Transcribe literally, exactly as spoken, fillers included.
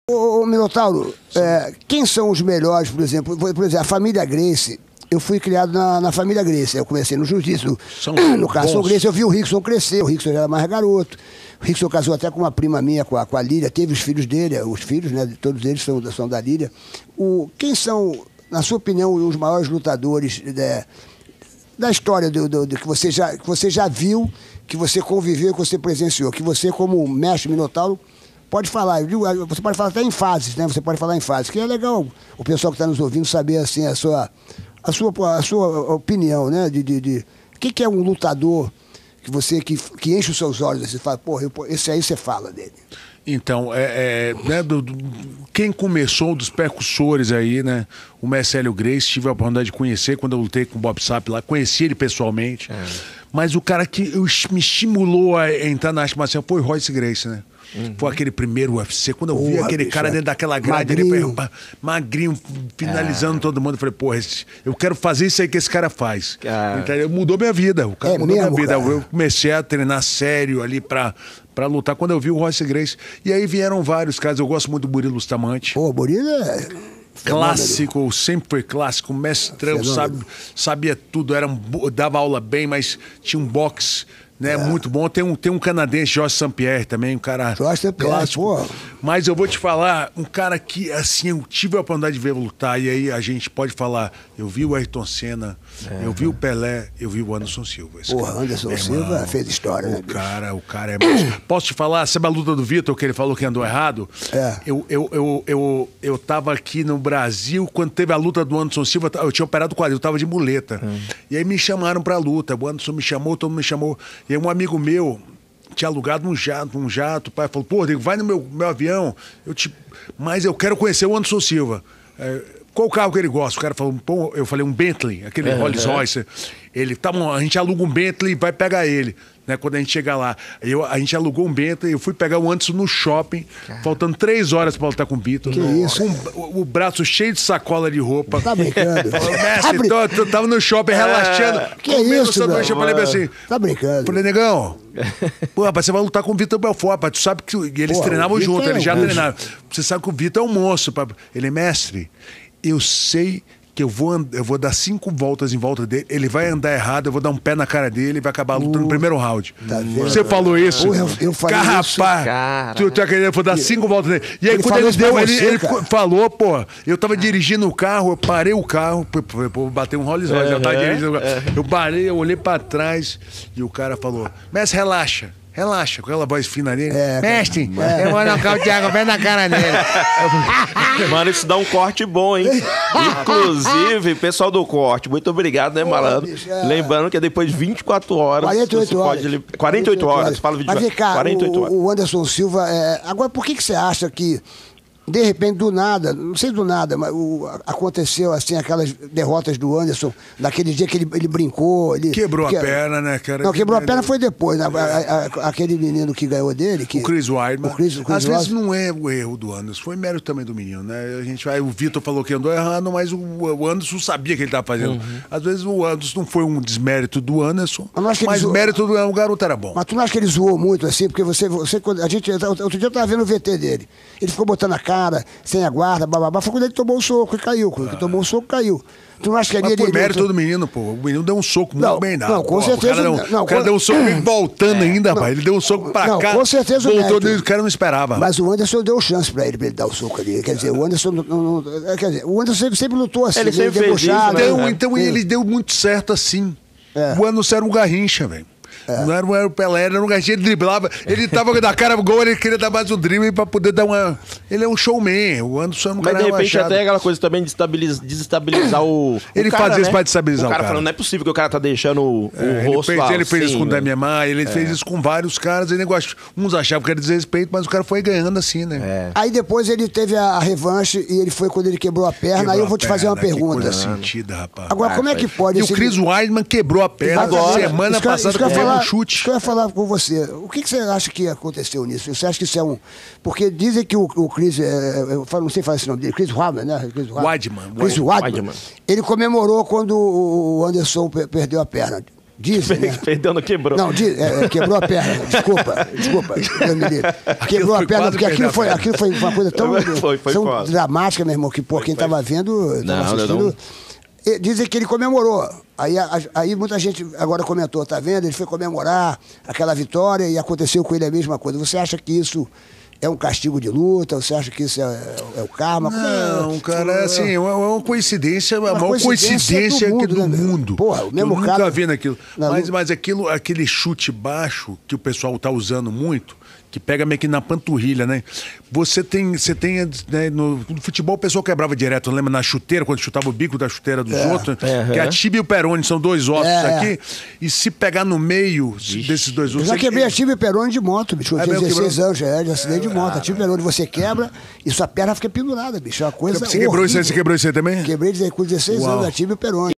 Ô, ô Minotauro, é, quem são os melhores, por exemplo? Por exemplo, a família Gracie. Eu fui criado na, na família Gracie. Eu comecei no jiu-jitsu. No caso, Gracie, eu vi o Rickson crescer. O Rickson já era mais garoto. O Rickson casou até com uma prima minha, com a, com a Lília. Teve os filhos dele, os filhos, né? Todos eles são, são da Lília. O, quem são, na sua opinião, os maiores lutadores né, da história do, do, do, que, você já, que você já viu, que você conviveu, que você presenciou? Que você, como mestre Minotauro, pode falar, você pode falar até em fases, né? Você pode falar em fases, que é legal o pessoal que está nos ouvindo saber assim, a, sua, a, sua, a sua opinião, né? De, de, de... O que, que é um lutador que você que, que enche os seus olhos e fala, porra, eu, esse aí você fala dele. Então, é, é, né, do, do, quem começou dos percussores aí, né? O Marcelo Gracie, tive a oportunidade de conhecer quando eu lutei com o Bob Sapp lá, conheci ele pessoalmente. É. Mas o cara que eu, me estimulou a entrar na arte marcial foi o Royce Gracie, né? Uhum. Foi aquele primeiro U F C. Quando eu porra, vi aquele bicho, cara é. dentro daquela grade, magrinho, ele, magrinho finalizando é. todo mundo, eu falei, porra, esse, eu quero fazer isso aí que esse cara faz. Ah. Então, mudou minha vida. O cara é mudou mesmo, minha vida. Cara? Eu comecei a treinar sério ali pra, pra lutar quando eu vi o Royce Gracie. E aí vieram vários caras. Eu gosto muito do Murilo Bustamante. Pô, Murilo é... Clássico, sempre foi clássico, mestrão, sabe, sabia tudo, era um, dava aula bem, mas tinha um boxe, né, é. muito bom. Tem um, tem um canadense, Jorge Saint-Pierre também, um cara Jorge Saint-Pierre, clássico. Pô. Mas eu vou te falar, um cara que, assim, eu tive a oportunidade de ver lutar, e aí a gente pode falar, eu vi o Ayrton Senna, é. eu vi o Pelé, eu vi o Anderson Silva. Porra, Anderson Silva irmão, fez história, o né? Cara, o cara é mais... Posso te falar, sabe a luta do Vitor, que ele falou que andou errado? É. Eu, eu, eu, eu, eu tava aqui no Brasil, quando teve a luta do Anderson Silva, eu tinha operado o quadril, eu tava de muleta. Hum. E aí me chamaram pra luta, o Anderson me chamou, todo mundo me chamou. E aí um amigo meu tinha alugado um jato, um jato, o pai falou, pô, Diego, vai no meu, meu avião, eu te... mas eu quero conhecer o Anderson Silva. É, qual o carro que ele gosta? O cara falou, pô, eu falei, um Bentley, aquele é, Rolls Royce. É. Ele, tá bom, a gente aluga um Bentley e vai pegar ele. Né, quando a gente chegar lá, eu, a gente alugou um Bentley, eu fui pegar o Anderson no shopping, Caramba. faltando três horas pra lutar com o Vitor. Que isso? Com o, o braço cheio de sacola de roupa. Tá brincando? Falei, mestre, tô, tô, tava no shopping relaxando. Que isso, velho? Eu falei assim, tá brincando? Falei, negão, pô, rapaz, você vai lutar com o Vitor Belfort, rapaz, tu sabe que eles Pô, treinavam junto, é eles já treinaram. Você sabe que o Vitor é um monstro. Papai. Ele, mestre, eu sei que eu vou, eu vou dar cinco voltas em volta dele, ele vai andar errado, eu vou dar um pé na cara dele e vai acabar lutando uh, no primeiro round. Tá Você falou isso? Uh, eu, eu falei Carrapá, isso. Cara. Tu, tu acredita, eu vou dar cinco voltas nele. E aí ele quando ele deu, ele, você, ele falou, pô, eu tava dirigindo o carro, eu parei o carro, vou bater um Rolls Royce, uhum, já tava dirigindo o carro. Uhum. Eu parei, eu olhei pra trás e o cara falou, mestre, relaxa. Relaxa, com aquela voz fina dele. É, mestre, é. eu vou nocautear com o pé na cara dele. Mano, isso dá um corte bom, hein? Inclusive, pessoal do corte, muito obrigado, né, malandro? É. Lembrando que é depois de vinte e quatro horas. quarenta e oito horas. Pode... quarenta e oito horas, fala vídeo. Mas vem cá, quarenta e oito horas. O Anderson Silva, é... agora por que, que você acha que de repente, do nada, não sei do nada, mas o, aconteceu assim, aquelas derrotas do Anderson, naquele dia que ele, ele brincou. Ele, quebrou que, a perna, né, cara? Não, quebrou a perna foi depois, né? a, a, aquele menino que ganhou dele. Que, o Chris Weidman. O Chris, o Chris Às Weidman. vezes não é o erro do Anderson, foi mérito também do menino, né? A gente vai, o Vitor falou que andou errando, mas o, o Anderson sabia que ele estava fazendo. Uhum. Às vezes o Anderson não foi um desmérito do Anderson, mas, mas o mérito do o garoto era bom. Mas tu não acha que ele zoou muito assim? Porque você, você a gente, outro dia eu tava vendo o V T dele. Ele ficou botando a cara, sem a guarda, bababá, foi quando ele tomou o soco e caiu. Quando ah. ele tomou o soco, caiu. Tu não acha que ali... Mas foi ele, mérito ele... do menino, pô. O menino deu um soco não, muito bem dado. Não, com pô, certeza... O cara, deu, não, o cara com... deu um soco meio voltando é, ainda, não, pai. Ele deu um soco pra não, cá. Com certeza voltou, o o cara não esperava. Mas o Anderson deu chance pra ele, pra ele dar o soco ali. Quer dizer, o Anderson... Não, não, quer dizer, o Anderson sempre, sempre lutou assim. Ele sempre fez isso, né? Então, é. então ele deu muito certo assim. É. O Anderson era um garrincha, velho. É. Não, era, não era o Pelé, era um gatinho, ele driblava. Ele tava da cara gol, ele queria dar mais um drible pra poder dar uma... Ele é um showman, o Anderson é um cara Mas de repente relaxado. até aquela coisa também de desestabilizar o... Ele o cara, fazia né? isso pra desestabilizar o cara. O cara falando, não é possível que o cara tá deixando o, é, o rosto ele fez, lá, ele fez assim, isso com o né? Damian Maia, ele é. fez isso com vários caras. Ele negócio, uns achavam que era desrespeito, mas o cara foi ganhando assim, né? É. Aí depois ele teve a revanche e ele foi quando ele quebrou a perna. Quebrou aí eu vou te fazer uma pergunta. Coisa sentida, rapaz. Agora, como é que pode... E o Chris ele... Weidman quebrou a perna agora, semana isso passada com um chute. Isso que eu ia falar com você. O que, que você acha que aconteceu nisso? Você acha que isso é um... Porque dizem que o, o Chris... É, eu falo, não sei falar esse nome dele. Chris Weidman, né? Chris Weidman. Chris Weidman. Ele comemorou quando o Anderson perdeu a perna. Dizem, né? Perdeu, não quebrou. Não, diz, é, quebrou a perna. Desculpa, desculpa. Quebrou a perna, porque aquilo foi, aquilo foi uma coisa tão, foi, foi tão dramática, meu irmão, que pô, quem estava vendo, tava não, assistindo. não. Dizem que ele comemorou. Aí, aí muita gente agora comentou, tá vendo? Ele foi comemorar aquela vitória e aconteceu com ele a mesma coisa. Você acha que isso é um castigo de luta? Você acha que isso é, é o karma? Não, é, cara, é assim, é uma coincidência, a maior coincidência coincidência do aqui mundo, do né, mundo. Porra, o mesmo eu cara- nunca vi naquilo. Na Mas, luta- mas aquilo, aquele chute baixo que o pessoal tá usando muito, que pega meio que na panturrilha, né? Você tem, você tem né, no, no futebol o pessoal quebrava direto, lembra na chuteira, quando chutava o bico da chuteira dos outros, Uhum. que a tíbia e o perone são dois ossos É, aqui, e se pegar no meio desses dois Eu ossos... já você- quebrei a tibia e perone de moto, bicho. Eu É tinha mesmo, dezesseis quebrou? anos, já é, de acidente de moto. A tibia e perone você quebra e sua perna fica pendurada, bicho. É uma coisa Você quebrou isso aí? horrível. Você quebrou isso aí também? Quebrei com dezesseis Uau. anos a tibia e perone.